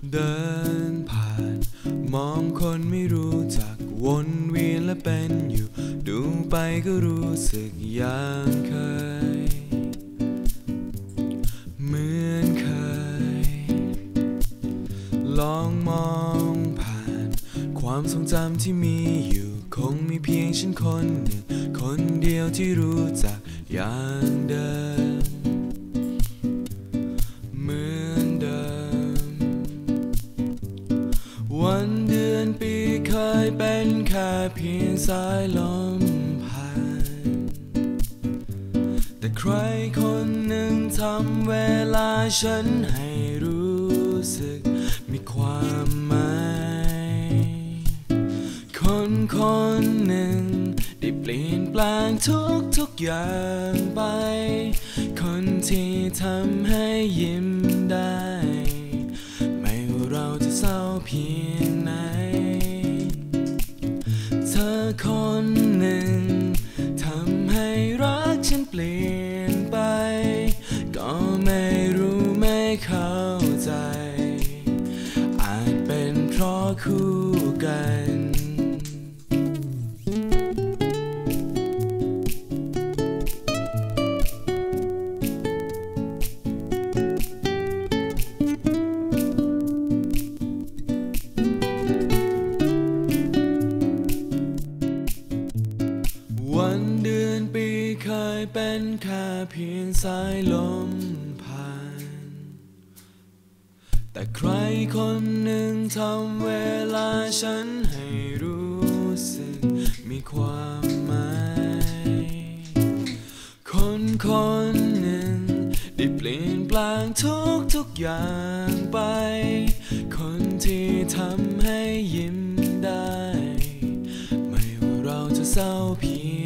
เดินผ่านมองคนไม่รู้จักวนเวียนและเป็นอยู่ดูไปก็รู้สึกอย่างเคยเหมือนเคยลองมองผ่านความทรงจำที่มีอยู่คงมีเพียงฉันคนหนึ่งคนเดียวที่รู้จักอย่างเดิมเหมือนเดิมวันเดือนปีเคยเป็นแค่เพียงสายลมผ่านแต่ใครคนหนึ่งทำเวลาฉันให้รู้สึกมีความหมายคนหนึ่งได้เปลี่ยนแปลงทุกอย่างไปคนที่ทำให้ยิ้มได้ไม่ว่าเราจะเศร้าเพียงไหนเธอคนหนึ่งทำให้รักฉันเปลี่ยนไปก็ไม่รู้ไม่เข้าใจอาจเป็นเพราะคู่กันวันเดือนปีเคยเป็นแค่เพียงสายลมผ่านแต่ใครคนหนึ่งทำเวลาฉันให้รู้สึกมีความหมายคนหนึ่งได้เปลี่ยนแปลงทุกอย่างไปคนที่ทำให้ยิ้มได้ไม่ว่าเราจะเศร้าเพียง